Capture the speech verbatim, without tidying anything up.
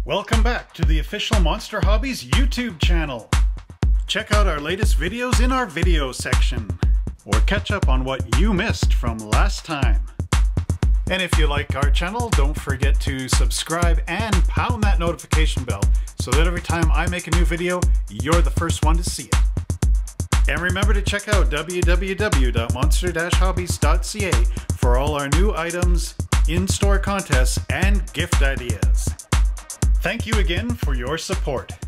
Welcome back to the official Monster Hobbies YouTube channel. Check out our latest videos in our video section, or catch up on what you missed from last time. And if you like our channel, don't forget to subscribe and pound that notification bell so that every time I make a new video, you're the first one to see it. And remember to check out w w w dot monster dash hobbies dot c a for all our new items, in-store contests, and gift ideas. Thank you again for your support.